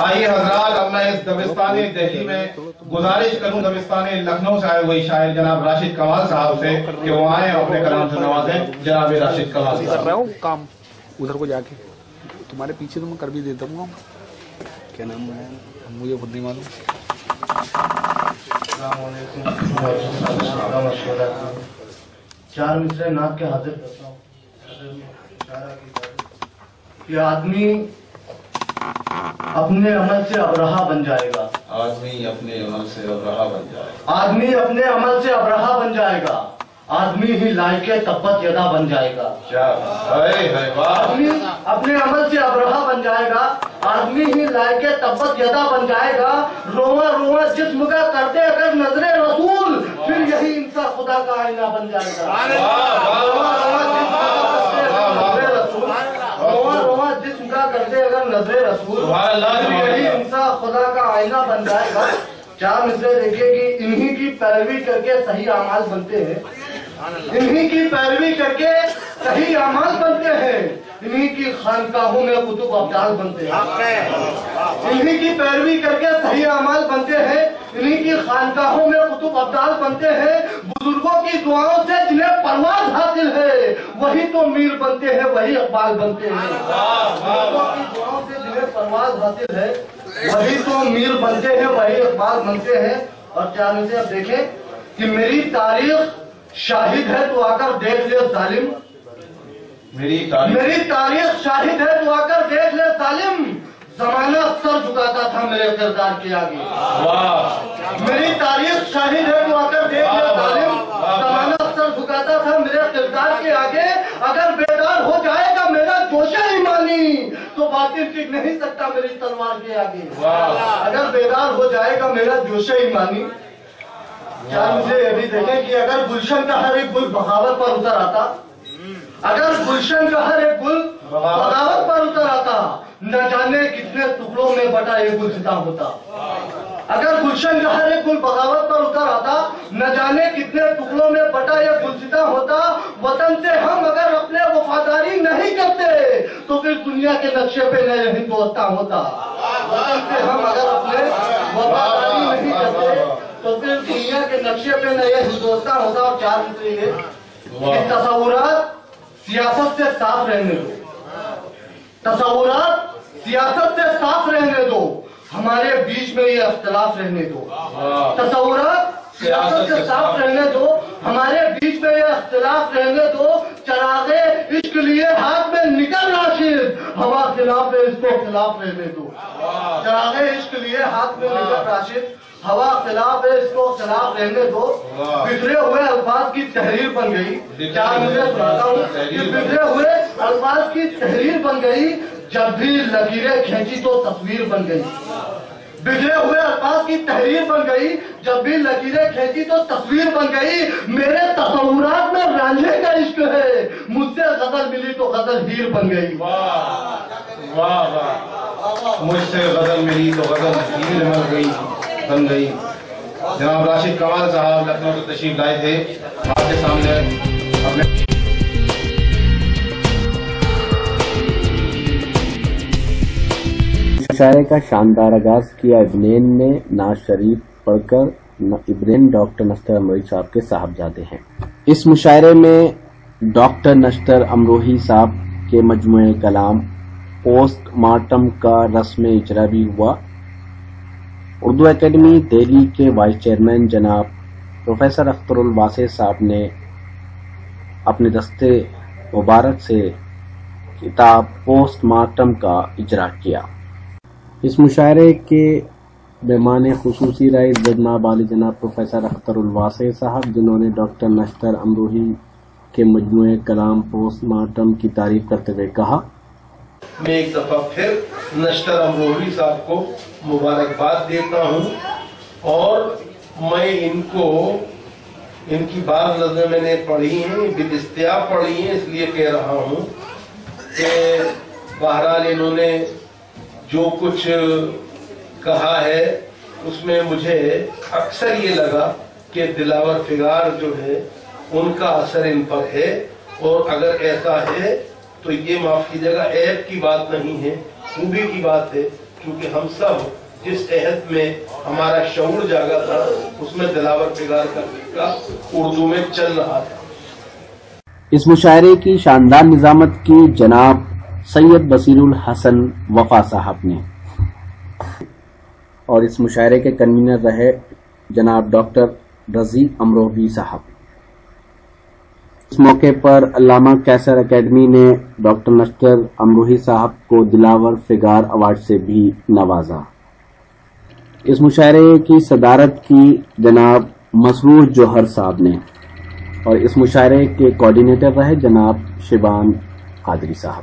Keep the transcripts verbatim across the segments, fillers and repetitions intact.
آئیے حضرات، اب میں اس دبستان دہلی میں گزارش کروں دبستان لکھنؤ سے آئے ہوئے شاعر جناب راشد کمال صاحب سے کہ وہ آئیں اپنے کلام سے نوازیں۔ جناب راشد کمال صاحب کر رہا ہوں کام ادھر کو جا کے، تمہارے پیچھے تو میں کر بھی دیتا ہوں۔ کیا نام ہے مجھے خود نہیں معلوم۔ السلام علیکم۔ چار مصرے نعت کے حاضر کرتا ہوں کہ آدمی اپنے عمل سے ابرہا بن جائے گا، آدمی اپنے عمل سے ابرہا بن جائے گا، آدمی اپنے عمل سے ابرہا بن جائے گا، آدمی ہی لائق تبت یدا بن جائے گا۔ آدمی اپنے عمل سے ابرہا بن جائے گا، آدمی ہی لائق تبت یدا بن جائے گا۔ رواں رواں جسم کا کرتے اگر نظر رسول، پھر یہی انسان خدا کا آئینہ بن جائے گا۔ رواں رواں جسم کا کرتے نظر رسول، رواں رواں جسم کا کرتے اگر نظر رسول، پھر یہی انسان خدا کا آئینہ بن جائے گا۔ چار مصرے دیکھیے کہ انہی کی پیروی کر کے صحیح اعمال بنتے ہیں، انہی کی پیروی کر کے صحیح اعمال بنتے ہیں، انہی کی خانقاہوں میں کتب ابدال بنتے ہیں، انہی کی پیروی کر کے صحیح اعمال بنتے ہیں، انہی کی خانقاہوں میں کتب ابدال بنتے ہیں۔ بزرگوں کی دعاؤں سے جنہیں پرواز حاصل ہے وہی تو میر بنتے ہیں، وہی اقبال بنتے ہیں۔ بزرگوں کی دعاؤں سے جنہیں پرواز حاصل ہے وہی تو میر بنتے ہیں، وہی اقبال بنتے ہیں۔ اور چاہنے سے اب دیکھیں کہ میری تاریخ شاہد ہے تو آ کر دیکھ لے ظالم، میری تاریخ میری تاریخ شاہد ہے تو آ کر دیکھ لے ظالم، زمانہ سر جھکاتا تھا میرے کردار کے آگے۔ میری تاریخ شاہد ہے تو آ کر دیکھ لے ظالم، زمانہ سر جھکاتا تھا میرے کردار کے آگے۔ اگر بیدار ہو جائے گا میرا جوش ایمانی تو باطل ٹک نہیں سکتا میری تلوار کے آگے۔ اگر بیدار ہو جائے گا میرا جوش ایمانی، کیا مجھے یہ بھی دیکھیں کہ اگر گلشن کا ہر ایک گل بغاوت پر اتر آتا، اگر گلشن کا ہر ایک گل بغاوت پر اتر آتا، نہ جانے کتنے ٹکڑوں میں بٹا یہ گلستاں ہوتا۔ اگر گلشن کا ہر ایک گل بغاوت پر اتر آتا، نہ جانے کتنے ٹکڑوں میں بٹا یہ گلستاں ہوتا۔ وطن سے ہم اگر اپنے وفاداری نہیں کرتے تو پھر دنیا کے نقشے پہ نئے ہندوستان ہوتا۔ وطن سے ہم اگر اپنے وفاداری نہیں کرتے تو پھر دنیا کے نقشے پہ نہ یہ ہندوستان ہوتا۔ اور چار مصرے یہ کہ تصورات سیاست سے صاف رہنے دو، تصورات سیاست سے صاف رہنے دو، ہمارے بیچ میں یہ اختلاف رہنے دو۔ تصورات سیاست سے صاف رہنے دو، ہمارے بیچ میں یہ اختلاف رہنے دو۔ چراغ عشق لیے ہاتھ میں نکل راشد، ہوا خلاف ہے اس کو خلاف رہنے دو۔ چراغ عشق لیے ہاتھ میں نکل راشد، ہوا خلاف ہے اس کو خلاف رہنے دو۔ بگڑے ہوئے الفاظ کی تحریر بن گئی، چار مجھے سناتا ہوں کہ بگڑے ہوئے الفاظ کی تحریر بن گئی، جب بھی لکیریں کھینچی تو تصویر بن گئی۔ بگڑے ہوئے الفاظ کی تحریر بن گئی، جب بھی لکیریں کھینچی تو تصویر بن گئی۔ میرے تصورات میں رانجھے کا عشق ہے، مجھ سے غزل ملی تو غزل ہیر بن گئی۔ واہ واہ، مجھ سے غزل ملی تو غزل ہیر بن گئی بن گئی جناب راشد کمال صاحب لکھنؤ سے تشریف لائے تھے، آپ کے سامنے اپنے مشاعرے کا شاندار آغاز کیا ابنین نے نعت شریف پڑھ کر۔ ابنین ڈاکٹر نشتر امروہی صاحب کے صاحبزادے ہیں۔ اس مشاعرے میں ڈاکٹر نشتر امروہی صاحب کے مجموعہ کلام پوسٹ مارٹم کا رسم اجرا بھی ہوا۔ اردو اکیڈمی دہلی کے وائس چیئرمین جناب پروفیسر اختر الواسع صاحب نے اپنے دستے مبارک سے کتاب پوسٹ مارٹم کا اجرا کیا۔ اس مشاعرے کے مہمان خصوصی رہے جناب عالی جناب پروفیسر اختر الواسع صاحب، جنہوں نے ڈاکٹر نشتر امروہی کے مجموعہ کلام پوسٹ مارٹم کی تعریف کرتے ہوئے کہا، میں ایک دفعہ پھر نشتر امروہی صاحب کو مبارکباد دیتا ہوں، اور میں ان کو ان کی بعض نظریں میں نے پڑھی ہیں، بالاستیاء پڑھی ہیں، اس لیے کہہ رہا ہوں کہ بہرحال انہوں نے جو کچھ کہا ہے اس میں مجھے اکثر یہ لگا کہ دلاور فگار جو ہے ان کا اثر ان پر ہے، اور اگر ایسا ہے تو یہ معاف کیجیے گا عیب کی بات نہیں ہے، خوبی کی بات ہے क्योंकि हम सब जिस अहद में हमारा शऊर जागा था उसमें दिलावर फिगार का उर्दू में चल रहा था। इस मुशायरे की शानदार निजामत की जनाब सैयद बसीरुल हसन वफा साहब ने, और इस मुशायरे के कन्वीनर रहे जनाब डॉक्टर रजी अमरोही साहब। इस मौके पर अल्लामा कैसर एकेडमी ने डॉक्टर नश्तर अमरोही साहब को दिलावर फिगार अवार्ड से भी नवाजा। इस मुशायरे की सदारत की जनाब मसरूर जोहर साहब ने, और इस मुशायरे के कोऑर्डिनेटर रहे जनाब शिबान कादरी साहब।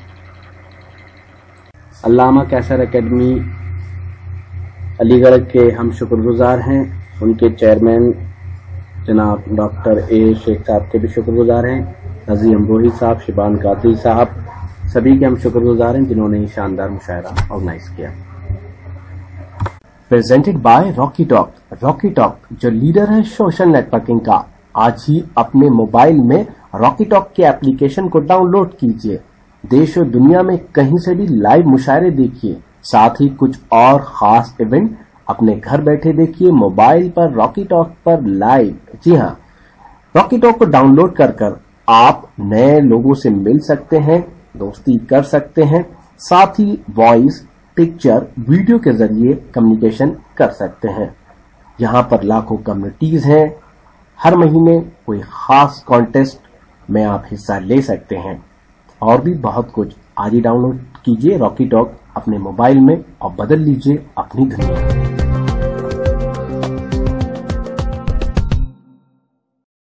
अल्लामा कैसर एकेडमी अलीगढ़ के हम शुक्रगुजार हैं, उनके चेयरमैन जनाब डॉक्टर ए शेख साहब के भी शुक्रगुजार हैं, रजी अमरोही साहब, शिबान कादरी साहब, सभी के हम शुक्रगुजार हैं जिन्होंने ये शानदार मुशायरा ऑर्गेनाइज किया। Presented by Rocky Talk. Rocky Talk जो लीडर है सोशल नेटवर्किंग का, आज ही अपने मोबाइल में रॉकी टॉक के एप्लीकेशन को डाउनलोड कीजिए। देश और दुनिया में कहीं से भी लाइव मुशायरे देखिए, साथ ही कुछ और खास इवेंट अपने घर बैठे देखिए मोबाइल पर रॉकी टॉक पर लाइव। जी हाँ, रॉकी टॉक को डाउनलोड कर कर आप नए लोगों से मिल सकते हैं, दोस्ती कर सकते हैं, साथ ही वॉइस, पिक्चर, वीडियो के जरिए कम्युनिकेशन कर सकते हैं। यहाँ पर लाखों कम्युनिटीज हैं, हर महीने कोई खास कॉन्टेस्ट में आप हिस्सा ले सकते हैं, और भी बहुत कुछ। आज ही डाउनलोड कीजिए रॉकी टॉक अपने मोबाइल में और बदल लीजिए अपनी दुनिया।